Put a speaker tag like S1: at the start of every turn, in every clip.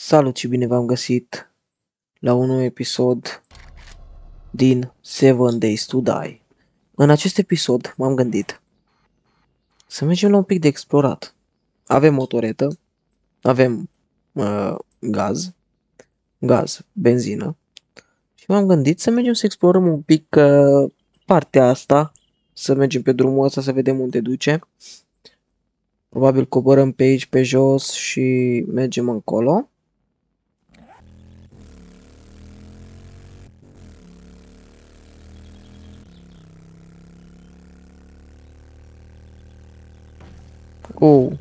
S1: Salut și bine v-am găsit la un nou episod din 7 Days to Die. În acest episod m-am gândit să mergem la un pic de explorat. Avem motoretă, avem gaz, benzină și m-am gândit să mergem să explorăm un pic partea asta, să mergem pe drumul ăsta să vedem unde duce. Probabil coborăm pe aici, pe jos și mergem încolo. Oh.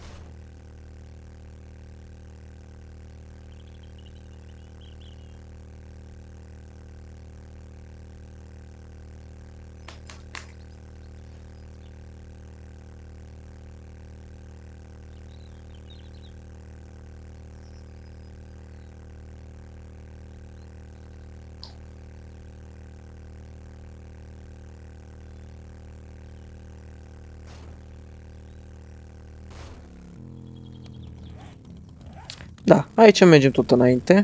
S1: Da, aici mergem tot înainte.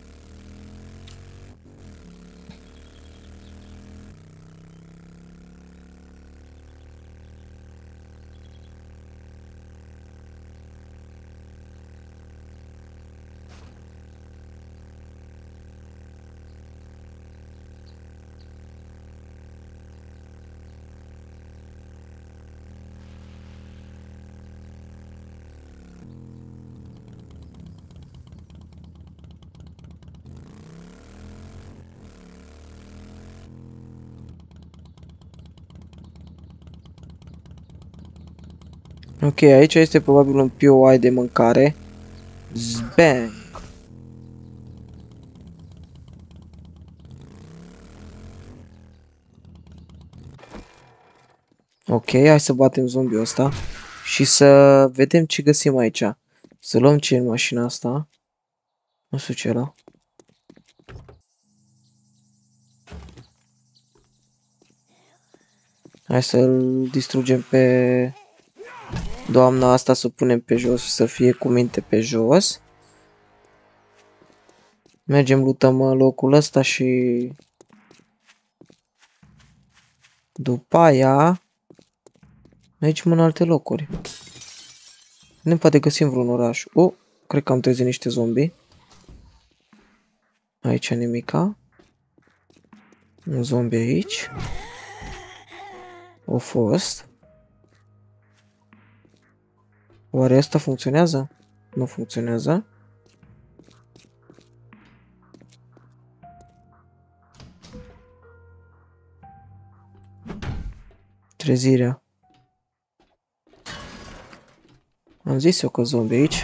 S1: Ok, aici este probabil un POI de mâncare. Zbang! Ok, hai să batem zombiul ăsta și să vedem ce găsim aici. Să luăm ce în mașina asta. Nu știu ce era. Hai să-l distrugem pe doamna asta, să o punem pe jos, să fie cu minte pe jos. Mergem, lutăm locul ăsta și după aia mergem în alte locuri. Ne poate găsim vreun oraș. Oh, cred că am trezit niște zombi. Aici nimica. Un zombie aici. O fost. Oare asta funcționează? Nu funcționează. Trezirea. Am zis eu că zombie aici.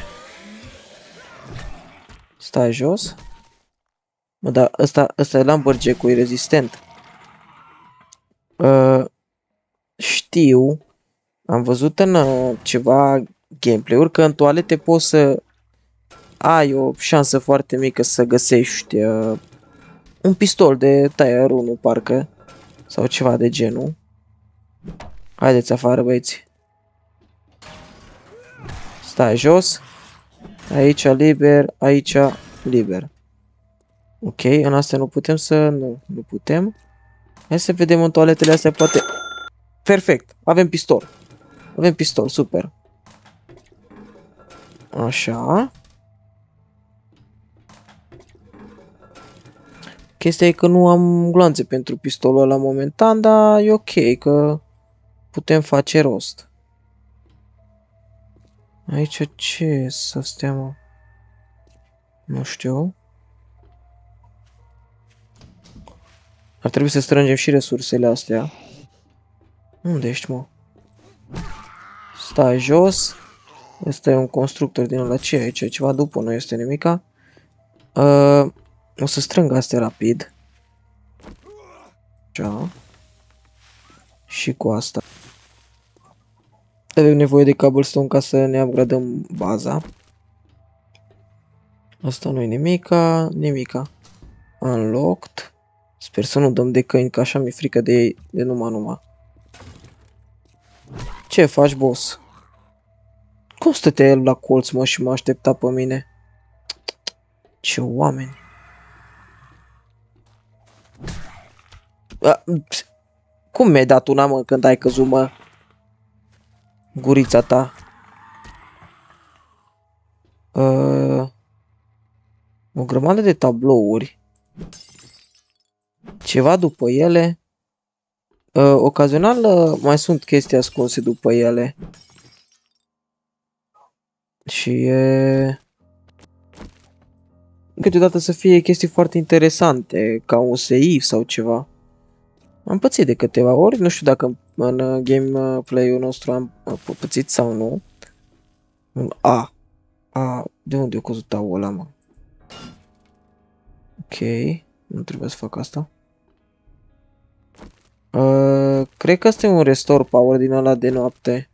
S1: Stai jos. Mă, dar ăsta e Lumberjack-ul, e rezistent. Știu. Am văzut în ceva gameplay-uri că în toalete poți să ai o șansă foarte mică să găsești un pistol de Tier 1, parcă. Sau ceva de genul. Haideți afară, băieți. Stai jos. Aici liber, aici liber. Ok, în astea nu putem să... Nu putem. Hai să vedem în toaletele astea, poate... Perfect, avem pistol. Avem pistol, super. Așa. Chestia e că nu am gloanțe pentru pistolul ăla momentan, dar e ok, că putem face rost. Aici ce să stea, mă? Nu știu. Ar trebui să strângem și resursele astea. Unde ești, mă? Stai jos. Ăsta e un constructor din ăla. Ce e aici? Ceva după, nu este nimica. O să strâng astea rapid. Așa. Și cu asta. Avem nevoie de cobblestone ca să ne upgradăm baza. Asta nu e nimica. Nimica. Unlocked. Sper să nu dăm de câini, că așa mi-e frică de ei, de numai. Ce faci, boss? Cum stătea el la colț, mă, și mă aștepta pe mine? Ce oameni. Cum mi-ai dat una, mă, când ai căzut, mă? Gurița ta. O grămadă de tablouri. Ceva după ele. Ocazional mai sunt chestii ascunse după ele. Și e... câteodată să fie chestii foarte interesante, ca un seif sau ceva. Am pățit de câteva ori, nu știu dacă în gameplay-ul nostru am pățit sau nu. De unde a căzut taul ăla, mă? Ok, nu trebuie să fac asta. Cred că asta e un restore power din ăla de noapte.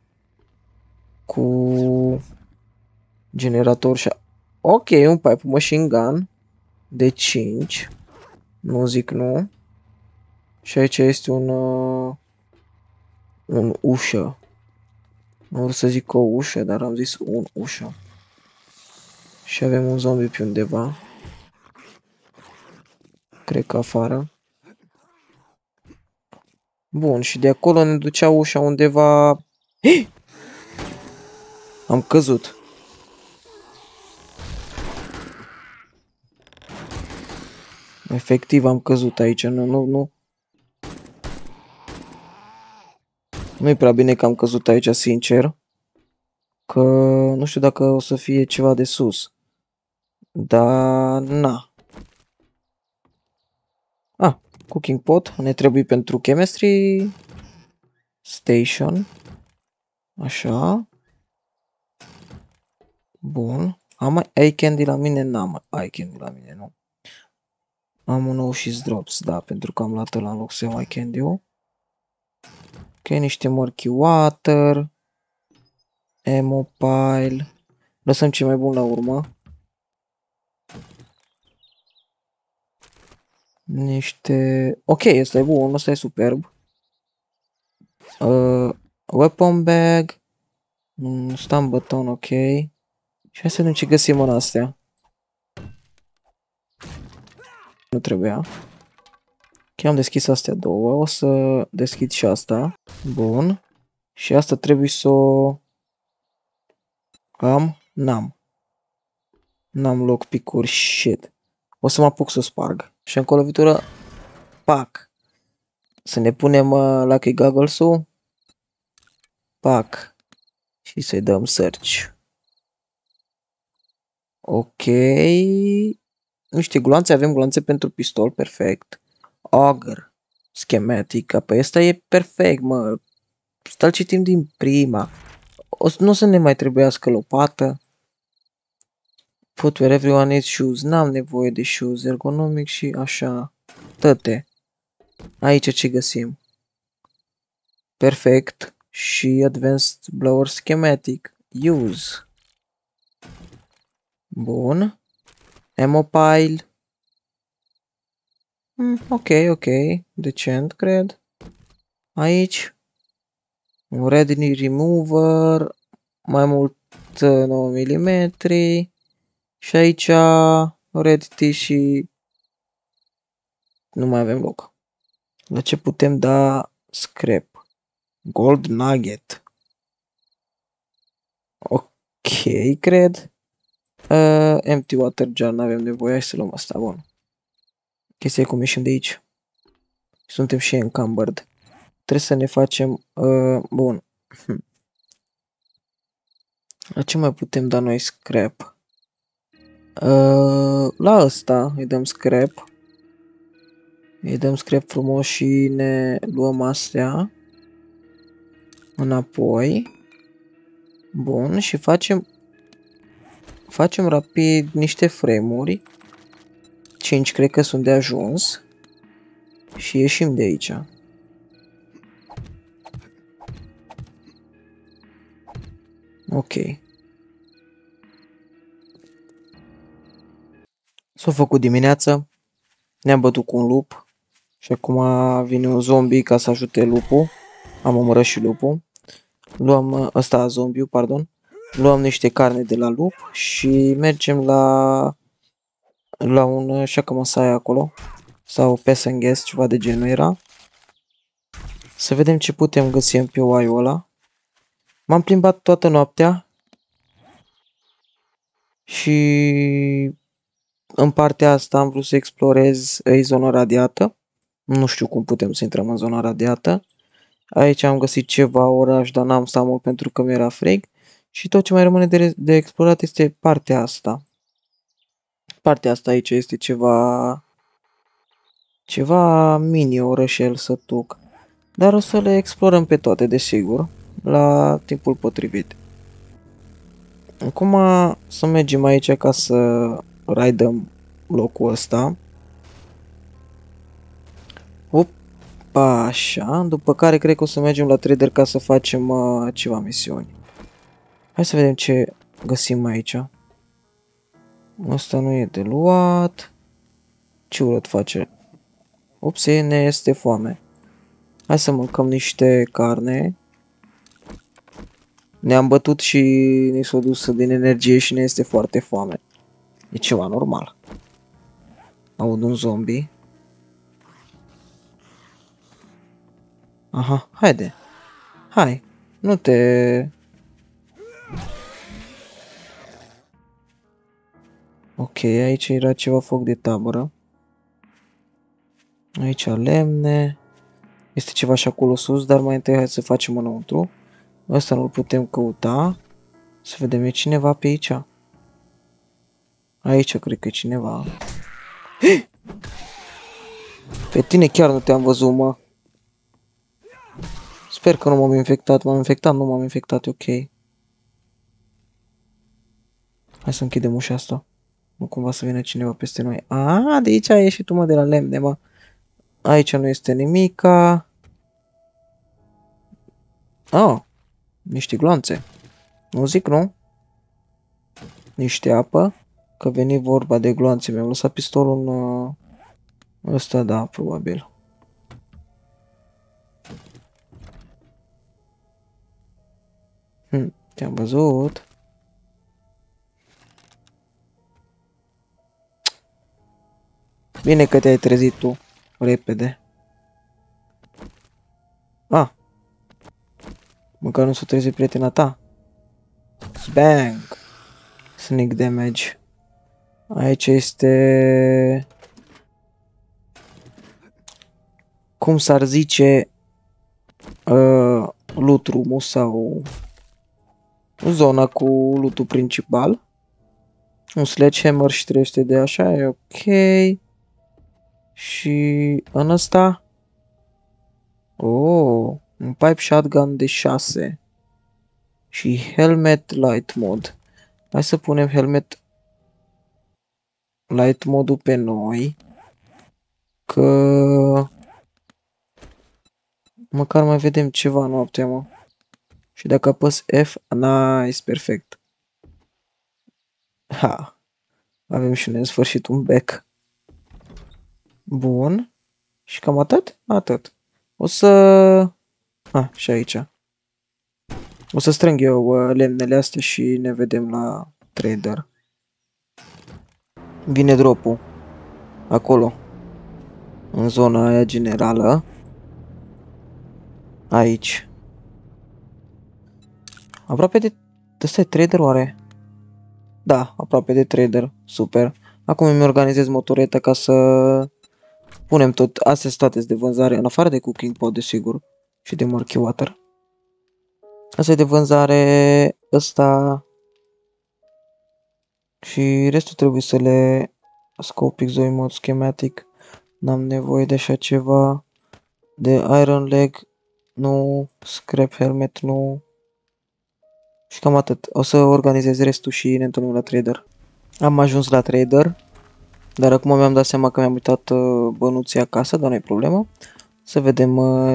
S1: Cu generator și... Ok, un pipe machine gun de 5. Nu zic nu. Și aici este un ușă. Nu vreau să zic o ușă, dar am zis un ușă. Și avem un zombie pe undeva. Cred că afară. Bun, și de acolo ne ducea ușa undeva... Am căzut. Efectiv am căzut aici, nu. Nu-i prea bine că am căzut aici, sincer. Că nu știu dacă o să fie ceva de sus. Dar, na. Cooking pot, ne trebuie pentru chemistry station. Așa. Bun. Am eye candy la mine? N-am eye candy la mine, nu. Am un Oshis Drops, da, pentru că am luat ăla în loc să iau eye candy-ul. Ok, niște murky water. Ammo pile. Lăsăm ce mai bun la urmă. Niște... Ok, ăsta e bun, ăsta e superb. Weapon bag. Stun button, ok. Și hai să vedem ce găsim în astea. Nu trebuia. Ok, am deschis astea două. O să deschid și asta. Bun. Și asta trebuie să o am. N-am lockpick-uri, shit. O să mă apuc să o sparg. Și încă o lovitură. Pac. Să ne punem Lucky Goggles-ul. Pac. Și să-i dăm search. Ok. Niște gloanțe, avem gloanțe pentru pistol, perfect. Auger. Schematic. Păi ăsta e perfect, mă. Stai citim din prima. Nu o să ne mai trebuiască lopată. Footwear, everyone needs shoes. N-am nevoie de shoes. Ergonomic și așa. Tăte. Aici ce găsim? Perfect. Și Advanced Blower Schematic. Use. Bun. Ammo pile. Ok. Decent, cred. Aici. Un Redney Remover. Mai mult 9 mm. Și aici Red Tea și... Nu mai avem loc. La ce putem da scrap? Gold Nugget. Ok, cred. Empty Water Jar, n-avem nevoie, hai să luăm asta, bun. Chestia e cum ieșim de aici. Suntem și encumbered. Trebuie să ne facem... bun. La ce mai putem da noi scrap? La ăsta îi dăm scrap. Îi dăm scrap frumos și ne luăm astea înapoi. Bun, și facem rapid niște frame-uri. 5 cred că sunt de ajuns. Și ieșim de aici. Ok. S-a făcut dimineața. Ne-am bătut cu un lup. Și acum vine un zombie ca să ajute lupul. Am omorât și lupul. Luăm ăsta, zombiul, pardon. Luăm niște carne de la lup și mergem la la un Shakamosai acolo. Sau Pesenghes, ceva de genul era. Să vedem ce putem găsi în POI-ul ăla. M-am plimbat toată noaptea. Și în partea asta am vrut să explorez zona radiată. Nu știu cum putem să intrăm în zona radiată. Aici am găsit ceva oraș, dar n-am stat mult pentru că mi-era frig. Și tot ce mai rămâne de explorat este partea asta. Partea asta aici este ceva mini orășel sătuc. Dar o să le explorăm pe toate, desigur, la timpul potrivit. Acum să mergem aici ca să raidăm locul ăsta. Opa, așa, după care cred că o să mergem la trader ca să facem ceva misiuni. Hai să vedem ce găsim aici. Asta nu e de luat. Ce urât face? Ups, ne este foame. Hai să mâncăm niște carne. Ne-am bătut și ne s-a dus din energie și ne este foarte foame. E ceva normal. Aud un zombie. Aha, haide. Hai, nu te... Ok, aici era ceva foc de tabără. Aici lemne. Este ceva și acolo sus, dar mai întâi hai să facem înăuntru. Ăsta nu-l putem căuta. Să vedem, e cineva pe aici? Aici cred că e cineva. Pe tine chiar nu te-am văzut, mă. Sper că nu m-am infectat. M-am infectat? Nu m-am infectat, ok. Hai să închidem ușa asta. Nu cumva să vină cineva peste noi. A, de aici a ieșit tu, mă, de la lemne, mă. Aici nu este nimica. Ah, niște gloanțe. Nu zic, nu? Niște apă. Că veni vorba de gloanțe. Mi-am lăsat pistolul în... ăsta, da, probabil. Te-am văzut. Bine că te-ai trezit tu. Repede. Ah. Măcar nu s-a trezit prietena ta. Bang. Sneak damage. Aici este... cum s-ar zice... loot room sau... zona cu lootul principal. Un sledgehammer și 300 de așa, e ok. Și în ăsta... oh, un pipe shotgun de 6. Și helmet light mode. Hai să punem helmet light mode-ul pe noi. Că... măcar mai vedem ceva noaptea, mă. Și dacă apăs F, nice, perfect. Ha. Avem și în sfârșit un back. Bun. Și cam atât? Atât. O să... și aici. O să strâng eu lemnele astea și ne vedem la trader. Vine drop-ul. Acolo. În zona aia generală. Aici. Aproape de... ăsta e trader oare? Da, aproape de trader. Super. Acum îmi organizez motoreta ca să punem tot. Astea sunt toate de vânzare. În afară de cooking pot, desigur. Și de murky water. Asta e de vânzare. Ăsta. Și restul trebuie să le... Scopic, Zoe mod, schematic. N-am nevoie de așa ceva. De iron leg. Nu. Scrap helmet. Nu. Și cam atât. O să organizez restul și ne întâlnim la trader. Am ajuns la trader. Dar acum mi-am dat seama că mi-am uitat bănuții acasă, dar nu-i problemă. Să vedem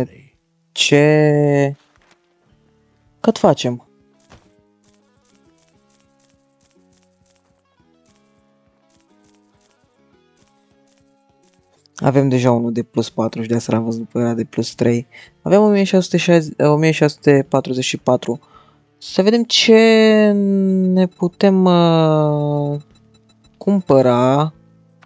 S1: ce... cât facem. Avem deja unul de plus 4 și de asta am văzut pe ăla de plus 3. Avem 1644. Să vedem ce ne putem cumpăra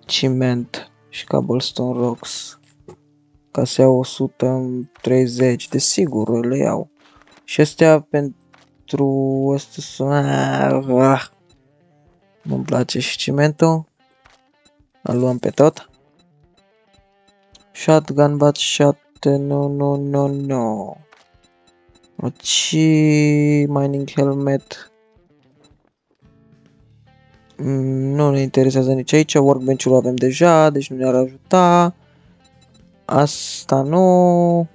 S1: Ciment și cobblestone rocks. Ca să iau 130, desigur le iau. Și astea pentru... Astea sunt... Nu-mi place și cimentul. Îl luăm pe tot. Shotgun, but shot... No. Și mining helmet. Nu ne interesează nici aici. Workbench-ul avem deja, deci nu ne-ar ajuta. Asta nu.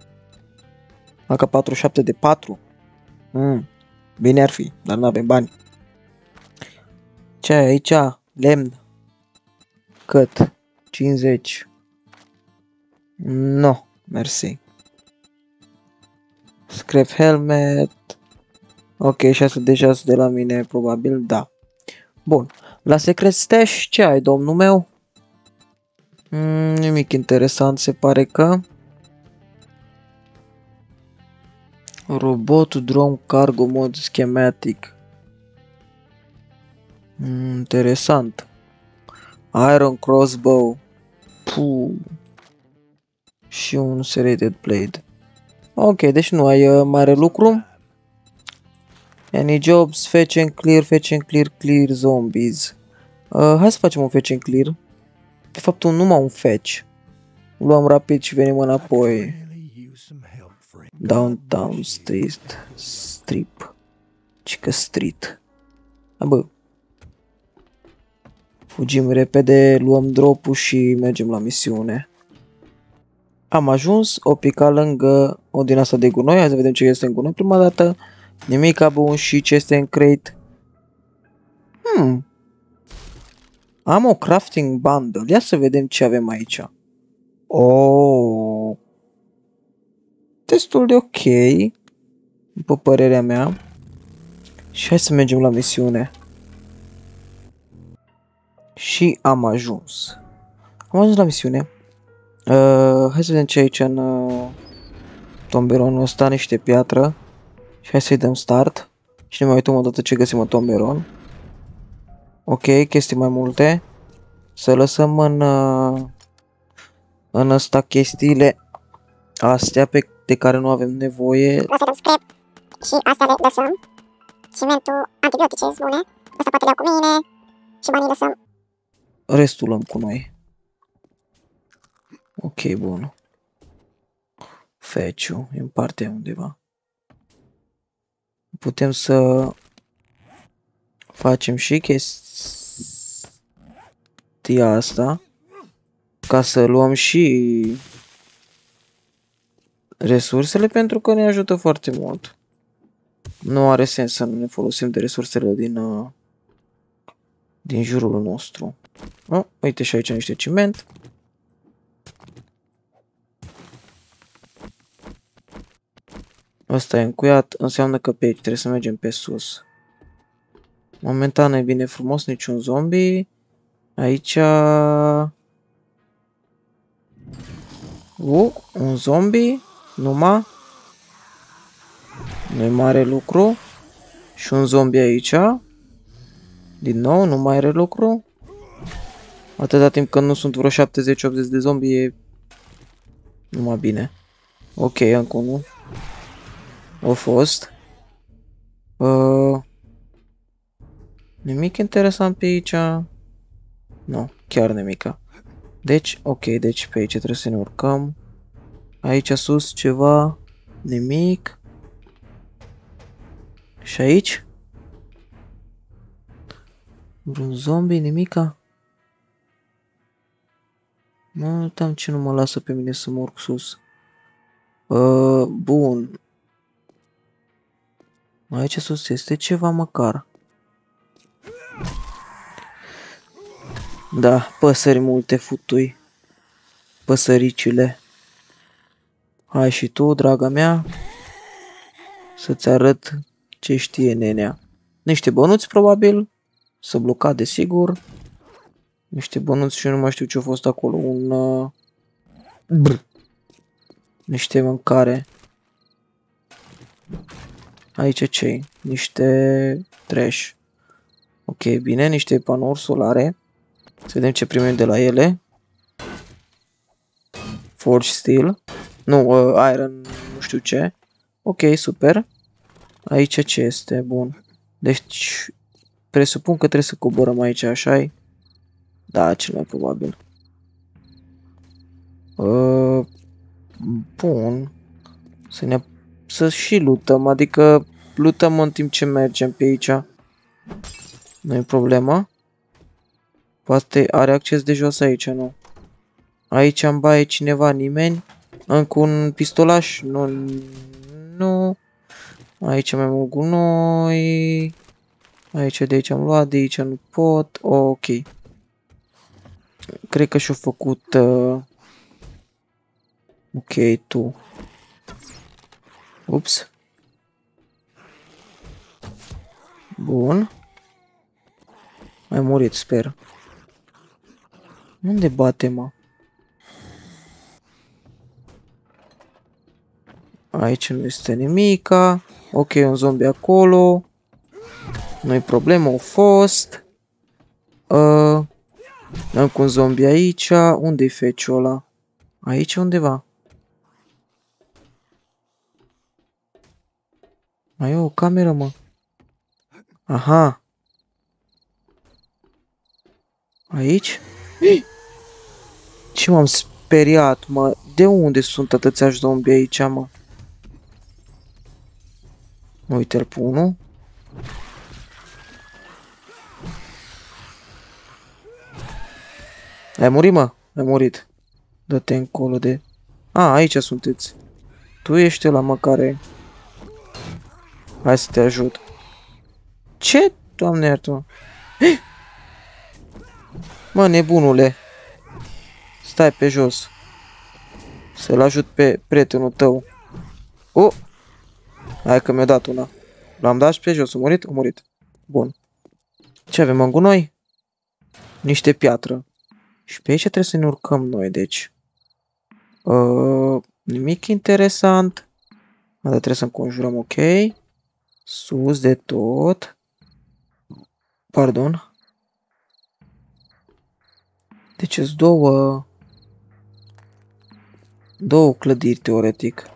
S1: AK-47 de 4. Bine ar fi, dar nu avem bani. Ce ai aici? Lemn. Cât? 50. No, mersi. Scrap helmet. Ok, și asta deja sunt de la mine, probabil, da. Bun. La secret stash, ce ai, domnul meu? Nimic interesant, se pare că... Robot drone cargo mod schematic. Interesant. Iron crossbow. Puh. Și un serrated blade. Ok, deci nu ai mare lucru. Any jobs? Fetch and clear zombies. Hai să facem un fetch and clear. De fapt, numai un fetch. Luăm rapid și venim înapoi. Downtown Strip. Cică Street. Bă. Fugim repede, luăm drop-ul și mergem la misiune. Am ajuns, o pica lângă o din asta de gunoi. Hai să vedem ce este în gunoi prima dată. Nimic bun și ce este în crate. Am o crafting bundle. Ia să vedem ce avem aici. Oh. Destul de ok. După părerea mea. Și hai să mergem la misiune. Și am ajuns. Am ajuns la misiune. Hai să vedem ce aici în tomberonul ăsta, niște piatră. Și hai să-i dăm start. Și ne mai uităm odată ce găsim în tomberon. Ok, chestii mai multe. Să lăsăm în ăsta chestiile astea de care nu avem nevoie.
S2: O să dăm scrap și astea le lăsăm. Cimentul, antibiotice, bune. Asta poate le iau cu mine. Și banii lăsăm.
S1: Restul luăm cu noi. Ok, bun. Fetch-ul e în partea undeva. Putem să facem și chestia asta. Ca să luăm și resursele, pentru că ne ajută foarte mult. Nu are sens să nu ne folosim de resursele din jurul nostru. Uite și aici niște ciment. Ăsta e încuiat, înseamnă că pe aici trebuie să mergem pe sus. Momentan e bine frumos, niciun zombie. Aici... un zombie, numai. Nu-i mare lucru. Și un zombie aici. Din nou, nu mai are lucru. Atâta timp când nu sunt vreo 70-80 de zombie, e numai bine. Ok, încă unul. A fost. Nimic interesant pe aici. Nu, chiar nimica. Deci, ok, deci pe aici trebuie să ne urcăm. Aici sus ceva. Nimic. Și aici? Vreun zombie, nimica? Mă uitam ce nu mă lasă pe mine să mă urc sus. Bun. Aici sus este ceva măcar. Da, păsări multe futui. Păsăricile. Hai și tu, draga mea, să-ți arăt ce știe nenea. Niște bănuți, probabil. Să bloca, desigur. Niște bănuți și eu nu mai știu ce a fost acolo. Niște mâncare. Aici ce-i? Niște trash. Ok, bine, niște panouri solare. Să vedem ce primim de la ele. Forge Steel. Nu, Iron, nu știu ce. Ok, super. Aici ce este? Bun. Deci, presupun că trebuie să coborăm aici, așa-i? Da, cel mai probabil. Bun. Să și lutăm, adică lutăm în timp ce mergem pe aici. Nu e problema. Poate are acces de jos aici, nu? Aici în baie cineva, nimeni? Încă un pistolaș? Nu. Nu. Aici mai mult gunoi. Aici de aici am luat, de aici nu pot. Ok. Cred că și-a făcut... Ok, tu. Ups. Bun. Ai murit, sper. Unde bate, mă? Aici nu este nimica. Ok, un zombie acolo. Nu-i problemă, a fost. Încă un zombie aici. Unde-i feciul ăla? Aici undeva. Mai e o cameră, mă. Aha. Aici? Ce m-am speriat, mă? De unde sunt atâția zombie aici, mă? Uite-l pe unul. Ai murit, mă? Ai murit. Dă-te încolo de... A, aici sunteți. Tu ești ăla, mă, care... Hai să te ajut. Ce? Doamne iartă-mă. Mă, nebunule. Stai pe jos. Să-l ajut pe prietenul tău. Oh! Hai că mi-a dat una. L-am dat și pe jos. A murit? A murit. Bun. Ce avem în gunoi? Niște piatră. Și pe aici trebuie să ne urcăm noi, deci. Nimic interesant. Dar trebuie să înconjurăm, ok. Sus de tot. Pardon. Deci sunt două clădiri, teoretic.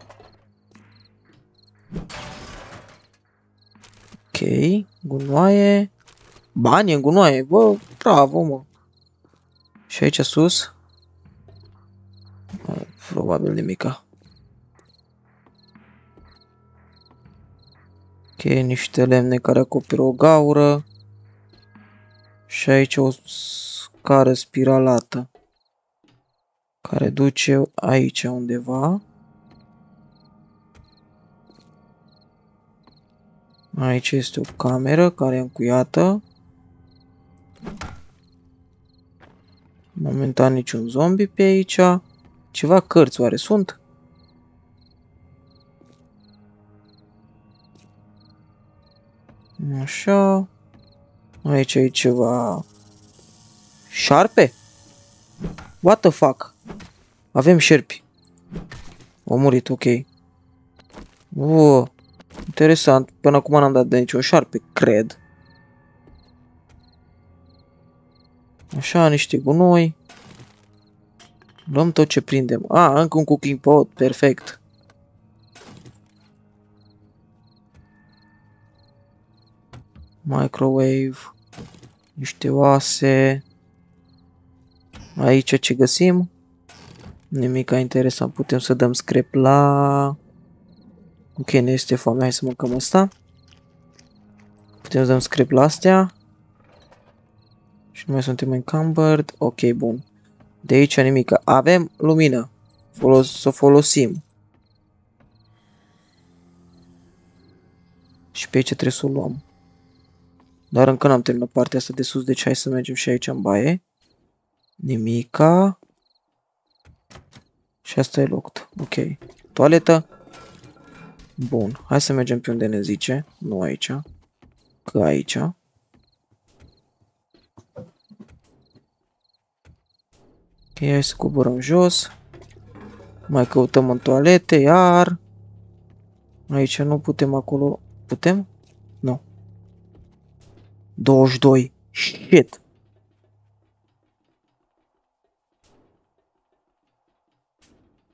S1: Ok, gunoaie. Bani în gunoaie, bă, bravo, mă. Și aici sus? Probabil nimica. Ok, niște lemne care acoperă o gaură. Și aici o scară spiralată. Care duce aici undeva. Aici este o cameră care e încuiată. Momentan niciun zombie pe aici. Ceva cărți oare sunt? Așa. Aici e ceva... Șarpe? What the fuck? Avem șerpi. Au murit, ok. Interesant. Până acum n-am dat de nicio șarpe, cred. Așa, niște gunoi. Luăm tot ce prindem. Încă un cooking pot. Perfect. Microwave. Niște oase. Aici ce găsim? Nimic interesant. Putem să dăm scrap la... Ok, ne este foame. Hai să mâncăm asta. Putem să dăm scrap la astea. Și nu mai suntem encumbered. Ok, bun. De aici nimic. Avem lumină. Să o folosim. Și pe aici trebuie să o luăm. Dar încă n-am terminat partea asta de sus. Deci hai să mergem și aici în baie. Nimica. Și asta e locked. Ok. Toaletă. Bun. Hai să mergem pe unde ne zice. Nu aici. Că aici. Ok, hai să coborăm jos. Mai căutăm în toalete, iar... Aici nu putem, acolo... Putem? Nu. 22. Shit.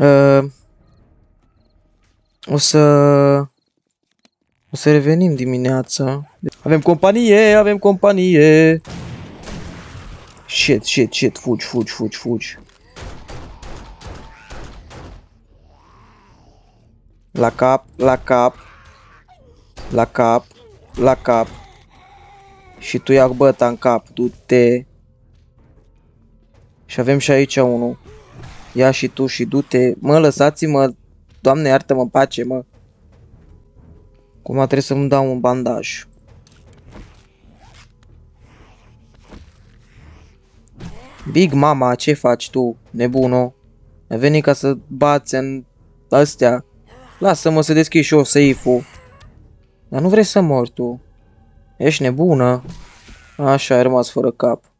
S1: O să revenim dimineața. Avem companie, avem companie. Shit, fugi. La cap. Și tu ia băta în cap, du-te. Și avem și aici unul. Ia și tu și du-te. Mă, lăsați-mă. Doamne, iartă-mă în pace, mă. Cum trebuie să-mi dau un bandaj. Big Mama, ce faci tu, nebuno? Ai venit ca să bați în astea. Lasă-mă să deschid și eu safe-ul. Dar nu vrei să mori tu. Ești nebună. Așa, ai rămas fără cap.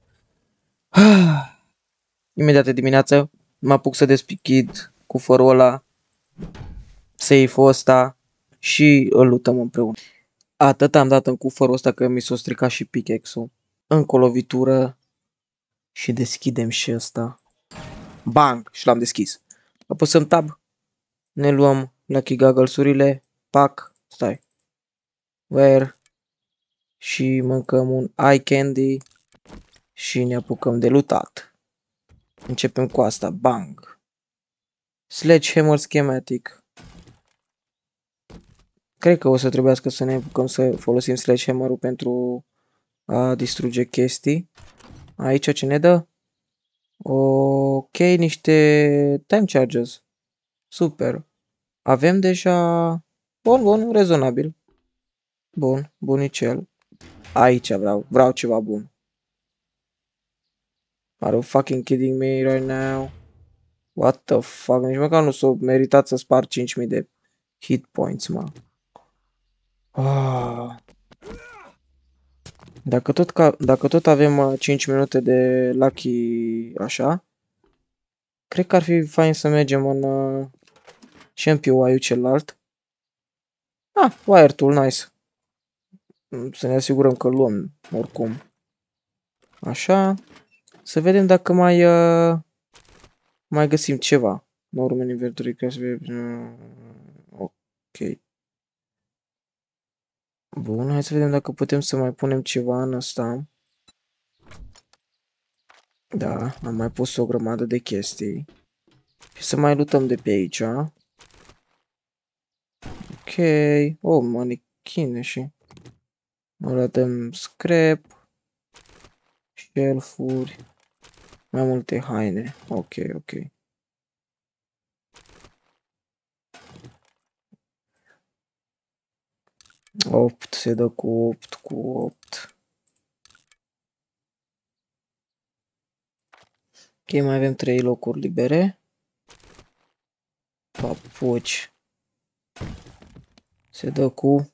S1: Imediat de dimineață mă apuc să deschid cufărul ăla, safe-ul ăsta și îl lutăm împreună. Atât am dat în cufărul ăsta că mi s-a stricat și pickaxe-ul. Încă o lovitură și deschidem și ăsta. Bang! Și l-am deschis. Apăsăm tab. Ne luăm Lucky Goggles-urile. Pac. Stai. Where? Și mâncăm un eye candy. Și ne apucăm de lutat. Începem cu asta. Bang. Sledgehammer schematic. Cred că o să trebuiască să ne apucăm să folosim sledgehammer-ul pentru a distruge chestii. Aici ce ne dă? Ok, niște time charges. Super. Avem deja... Bun, rezonabil. Bun, bunicel. Aici vreau ceva bun. Are you fucking kidding me right now? What the fuck? Nici măcar nu s-o meritat să spar 5000 de hit points, mă. Dacă tot avem 5 minute de lucky așa, cred că ar fi fain să mergem în Champion-ul celălalt. Wire tool, nice. Să ne asigurăm că luăm oricum. Așa. Să vedem dacă mai găsim ceva. Normal inventory. Ok. Bun, hai să vedem dacă putem să mai punem ceva în asta. Da, am mai pus o grămadă de chestii. Și să mai lutăm de pe aici. Ok. Oh, manechine și... Ăla dăm scrap. Shelf-uri. Mai multe haine. Ok. 8 se dă cu 8. Ok, mai avem 3 locuri libere. Papuci. Se dă cu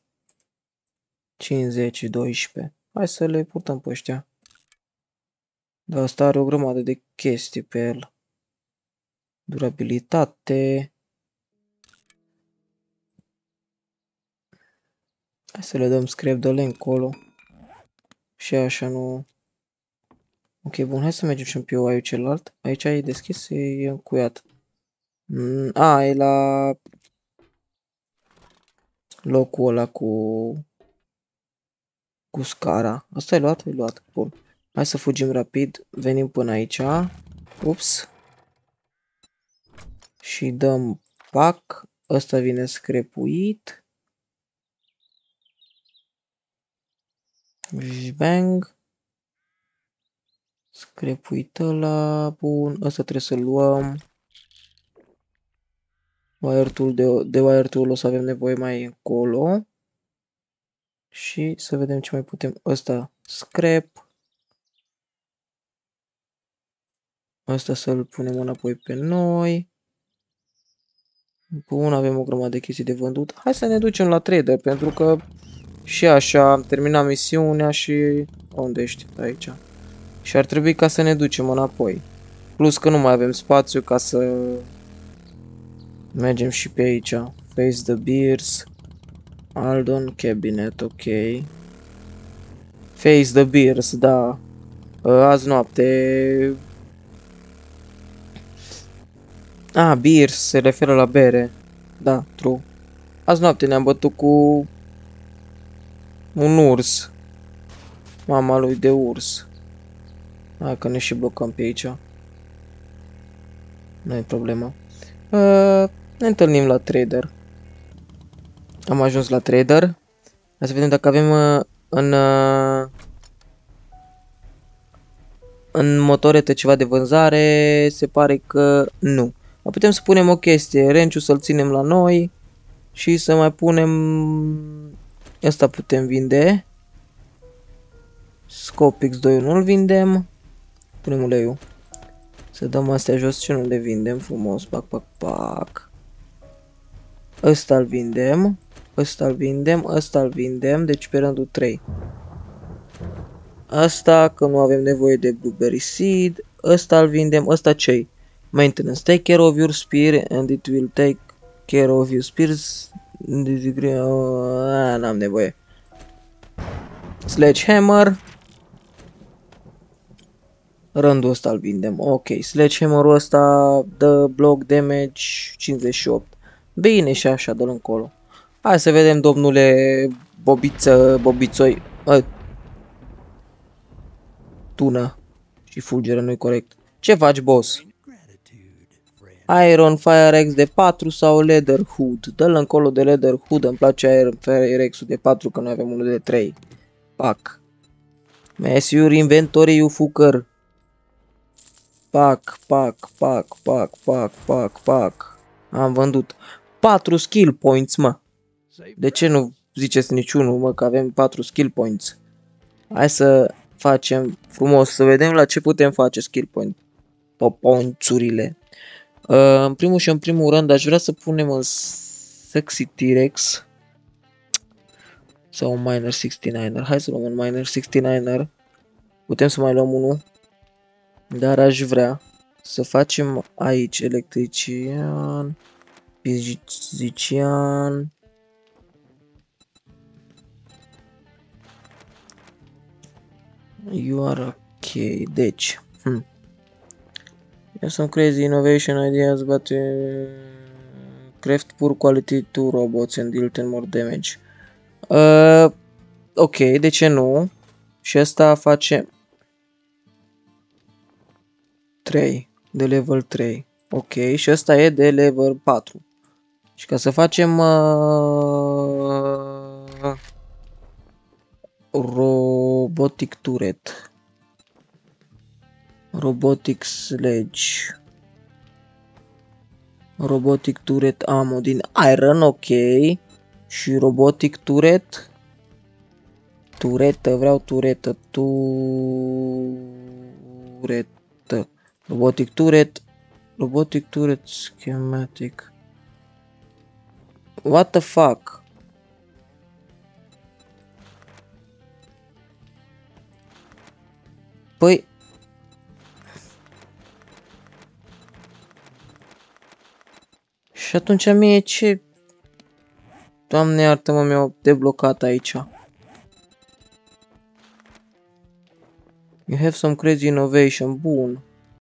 S1: 50 și 12. Hai să le purtăm pe ăștia. Dar asta are o grămadă de chestii pe el. Durabilitate. Hai să le dăm scrap de încolo. Și așa nu... Ok, bun, hai să mergem și în POI-ul celălalt. Aici e deschis, e încuiat. E la locul ăla cu scara. Asta e luat? E luat. Bun. Hai să fugim rapid. Venim până aici. Ups. Și dăm pac. Ăsta vine screpuit. Bang. Screpuit ăla. Bun. Ăsta trebuie să-l luăm. Wire tool de wire tool o să avem nevoie mai încolo. Și să vedem ce mai putem. Ăsta scrap. Ăsta să-l punem înapoi pe noi. Bun, avem o grămadă de chestii de vândut. Hai să ne ducem la trader, pentru că și așa am terminat misiunea și... Unde ești? Aici. Și ar trebui ca să ne ducem înapoi. Plus că nu mai avem spațiu ca să mergem și pe aici. Face the Beers. Aldon Cabinet, ok. Face the Beers, da. Azi noapte Ah, beer se referă la bere. Da, true. Azi noapte ne-am bătut cu un urs. Mama lui de urs. Hai că ne și blocăm pe aici. Nu e problemă. Ne întâlnim la trader. Am ajuns la trader. Hai să vedem dacă avem în motorete ceva de vânzare. Se pare că nu. Putem să punem o chestie. Renciu să-l ținem la noi. Și să mai punem... Asta putem vinde. Scopix 2 nu-l vindem. Punem uleiul. Să dăm astea jos și nu le vindem frumos. Pac, pac, pac. Ăsta-l vindem. Ăsta-l vindem. Ăsta-l vindem. Deci pe rândul 3. Asta că nu avem nevoie de blueberry seed. Ăsta-l vindem. Ăsta ce-i? Maintenance. Take care of your spear and it will take care of your spears. N-am nevoie. Sledgehammer. Rândul ăsta îl vindem. Ok, sledgehammer-ul ăsta dă block damage 58. Bine și așa, dă-l încolo. Hai să vedem, domnule Bobițoi. Tună și fulgeră, nu-i corect. Ce faci, boss? Iron Fire Axe de 4 sau Leather Hood? Dă-l încolo de Leather Hood, îmi place Iron Fire Axe-ul de 4 că noi avem unul de 3. Pac. Mess your inventory, you fucker. Pac, pac, pac, pac, pac, pac, pac. Am vândut 4 skill points, mă. De ce nu ziceți niciunul, mă, că avem 4 skill points? Hai să facem frumos, să vedem la ce putem face skill point. Popoințurile. În primul și în primul rând aș vrea să punem un Sexy T-Rex. Sau un Miner 69er. Hai să luăm un Miner 69er. Putem să mai luăm unul. Dar aș vrea să facem aici electrician, fizician, you are ok, deci, There's some crazy innovation ideas, but craft poor quality 2 robots and deal 10 more damage. Ok, de ce nu? Și asta face 3, de level 3. Ok, și ăsta e de level 4. Și ca să facem robotic turret. Robotic sledge. Robotic turret ammo din iron, ok. Și robotic turret. Turetă, vreau turetă. Turetă. Robotic turret. Robotic turret schematic. What the fuck? Păi... Și atunci mie ce... Doamne iartă-mă, mi-au deblocat aici. You have some crazy innovation. Bun.